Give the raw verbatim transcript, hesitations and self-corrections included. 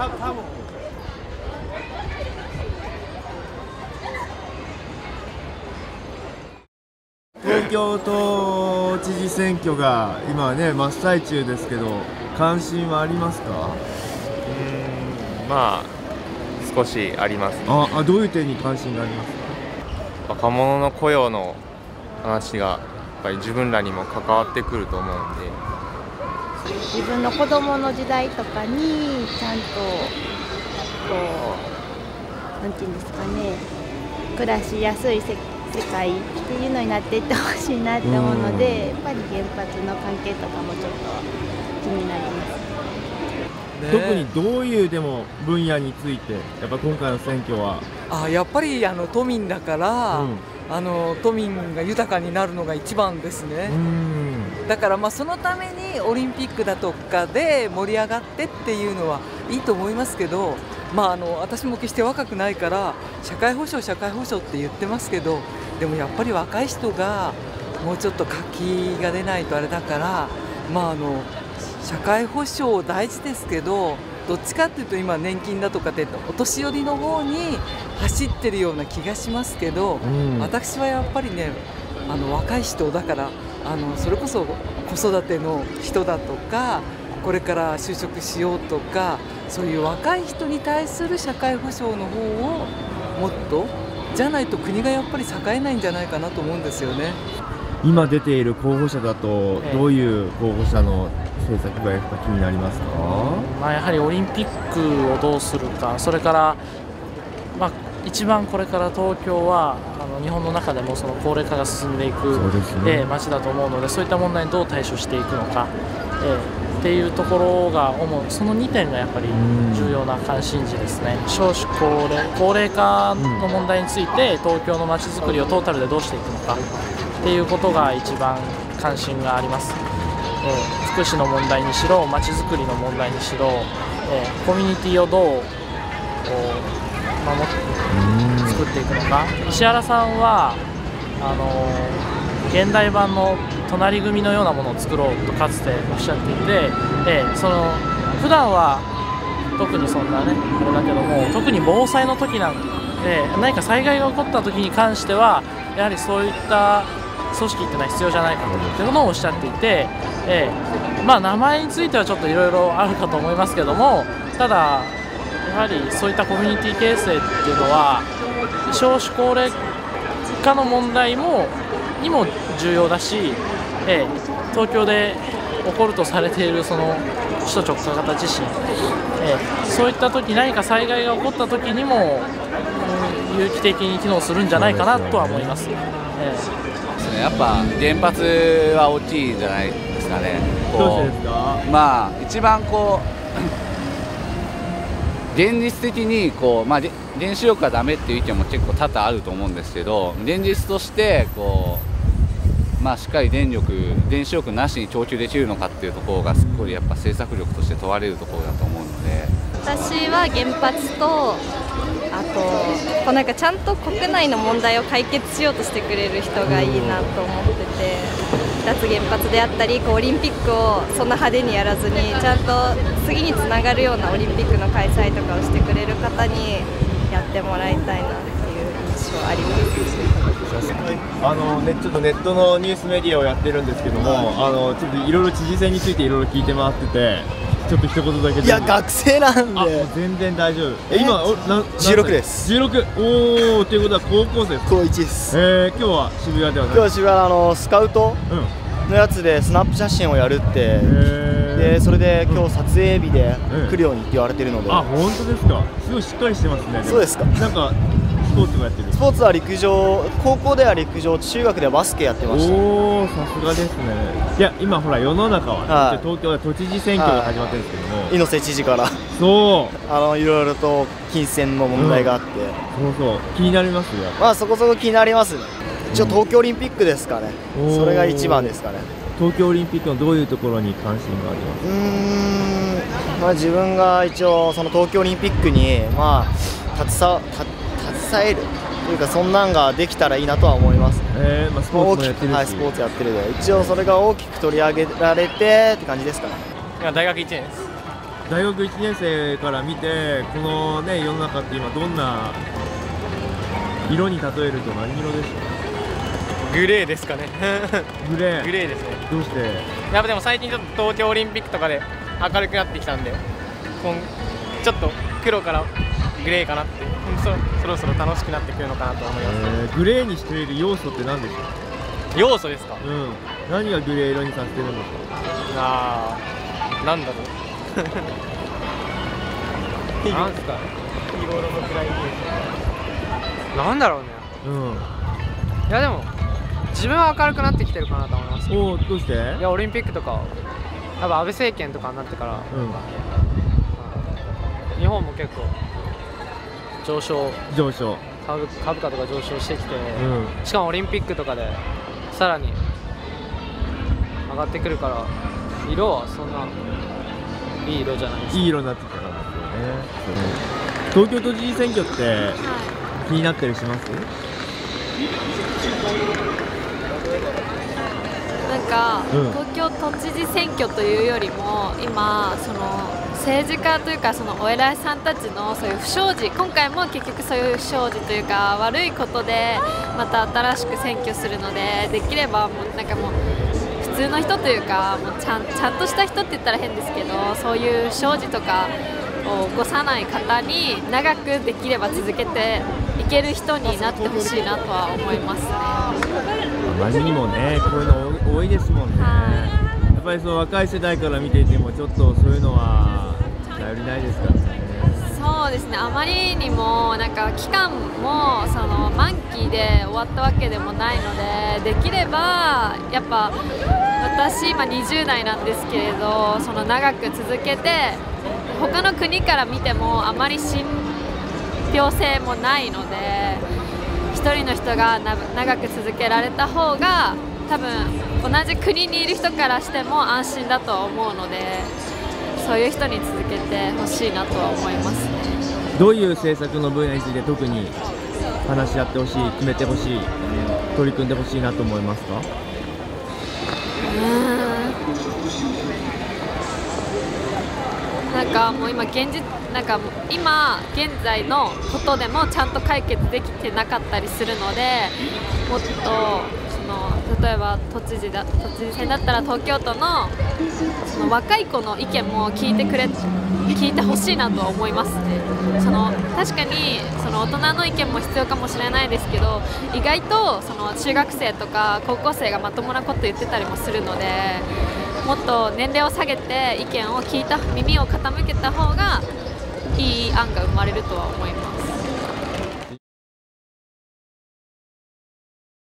多分東京都知事選挙が今ね真っ最中ですけど、関心はありますか？ うーん、まあ少しありますね。 ああ、どういう点に関心がありますか？ 若者の雇用の話がやっぱり自分らにも関わってくると思うんで、 自分の子供の時代とかにちゃんとこうなんていうんですかね、暮らしやすい世世界っていうのになっていってほしいなって思うので、やっぱり原発の関係とかもちょっと気になります、 ね、特にどういうでも分野についてやっぱ今回の選挙はあやっぱりあの都民だから、うん、あの都民が豊かになるのが一番ですね。うんだからまあそのためにオリンピックだとかで盛り上がってっていうのはいいと思いますけど、まあ、あの私も決して若くないから社会保障社会保障って言ってますけど、でもやっぱり若い人がもうちょっと活気が出ないとあれだから、まあ、あの社会保障大事ですけど、どっちかっていうと今年金だとかってお年寄りの方に走ってるような気がしますけど、うん、私はやっぱりねあの若い人だからあのそれこそ子育ての人だとかこれから就職しようとかそういう若い人に対する社会保障の方をもっとじゃないと国がやっぱり栄えないんじゃないかなと思うんですよね。 今出ている候補者だとどういう候補者の政策がやっぱ気になりますか？ まあ、やはりオリンピックをどうするか、それから、まあ、一番これから東京はあの日本の中でもその高齢化が進んでいく、ね、街だと思うので、そういった問題にどう対処していくのか、えーっていうところが主にそのにてんがやっぱり重要な関心事ですね。少子高齢高齢化の問題について東京の街づくりをトータルでどうしていくのかっていうことが一番関心があります。えー、福祉の問題にしろ街づくりの問題にしろ、えー、コミュニティをどうこう守って作っていくのか。石原さんはあのー、現代版の隣組のようなものを作ろうとかつておっしゃっていて、えー、その普段は特にそんなねあれだけども、特に防災の時なんで何か災害が起こった時に関してはやはりそういった組織っていうのは必要じゃないかということをおっしゃっていて、えー、まあ名前についてはちょっといろいろあるかと思いますけども、ただやはりそういったコミュニティ形成っていうのは少子高齢化の問題もにも重要だし、えー、東京で起こるとされているその首都直下型地震、えー、そういった時何か災害が起こった時にも、うん、有機的に機能するんじゃないかなとは思います。えー、 やっぱ原発は大きいんじゃないですかね。 どうしてですか？ まあ一番こう現実的にこう、まあ、原子力がダメっていう意見も結構多々あると思うんですけど、現実としてこうまあ、しっかり電力、原子力なしに供給できるのかっていうところがすっごいやっぱ政策力として問われるところだと思うので、 私は原発とあとこうなんかちゃんと国内の問題を解決しようとしてくれる人がいいなと思ってて、脱原発であったりこうオリンピックをそんな派手にやらずにちゃんと次につながるようなオリンピックの開催とかをしてくれる方にやってもらいたいなっていう印象あります。 あのね、ちょっとネットのニュースメディアをやってるんですけども、あのちょっといろいろ知事選についていろいろ聞いて回ってて、ちょっと一言だけで。 いや学生なんで。 あ、もう全然大丈夫。え今おなじゅうろくです。 じゅうろく。おお、ということは高校生です。 高いちです。 えー、今日は渋谷ではない。 今日は渋谷のあのスカウトのやつでスナップ写真をやるって、うん、でそれで今日撮影日で来るようにって言われてるので。 うん、あ、本当ですか。すごいしっかりしてますね。 そうですか。 なんか。スポーツもやってる。 スポーツは陸上、高校では陸上、中学ではバスケやってました。 おお、さすがですね。いや、今ほら世の中は、はい、東京で都知事選挙が始まってるんですけども、 猪瀬知事からそうあのいろいろと金銭の問題があって、 うん、そうそう気になりますよ。 まあそこそこ気になりますね。一応東京オリンピックですかね。うん、それが一番ですかね。 東京オリンピックのどういうところに関心がありますか？ うーん、まあ自分が一応その東京オリンピックにまあ携わ携えるというかそんなんができたらいいなとは思います。 えーまあ、スポーツもやってるし、 はい、スポーツやってるで一応それが大きく取り上げられてって感じですかね。 今大学いちねんです。 大学いちねん生から見てこのね世の中って今どんな色に例えると何色でしょグレーですかねう？グレー。 グレーですね。 どうして？ やっぱでも最近ちょっと東京オリンピックとかで明るくなってきたんで、こんちょっと黒からグレーかなって、そ, そろそろ楽しくなってくるのかなと思います、 えー、グレーにしている要素って何でしょう？ 要素ですか？ うん、何がグレー色にさせてるんですか？ あー、なんだろうなんですか、日頃の暗いイメージなんだろうね。 うん。 いやでも自分は明るくなってきてるかなと思います。 おー、どうして？ いやオリンピックとか多分安倍政権とかになってから、 うん、 日本も結構上昇上昇株, 株価とか上昇してきて、 うん、 しかもオリンピックとかでさらに上がってくるから色はそんないい色じゃないですか。 いい色になってきたからですよね。東京都知事選挙って気になったりします？ なんか、 うん、 東京都知事選挙というよりも今その政治家というかそのお偉いさんたちのそういう不祥事、今回も結局そういう不祥事というか悪いことでまた新しく選挙するので、できればもうなんかもう普通の人というかもうちゃん、ちゃんとした人って言ったら変ですけど、そういう不祥事とかを起こさない方に長くできれば続けていける人になってほしいなとは思いますね。 あまりにもねこういうの多いですもんね。やっぱりその若い世代から見ていてもちょっとそういうのは頼りないですからね。 そうですね、あまりにもなんか期間もその満期で終わったわけでもないので、できればやっぱ私今にじゅう代なんですけれど、その長く続けて他の国から見てもあまり信憑性もないので、一人の人が長く続けられた方が多分同じ国にいる人からしても安心だとは思うので、そういう人に続けてほしいなとは思いますね。 どういう政策の分野について特に話し合ってほしい、決めてほしい、取り組んでほしいなと思いますか？ うーん、なんかもう今現実なんか今現在のことでもちゃんと解決できてなかったりするので、もっとその例えば都知事だ都知事選だったら東京都のその若い子の意見も聞いてくれ聞いてほしいなとは思いますね。その確かにその大人の意見も必要かもしれないですけど、意外とその中学生とか高校生がまともなこと言ってたりもするので、もっと年齢を下げて意見を聞いた耳を傾けた方がいい案が生まれるとは思います。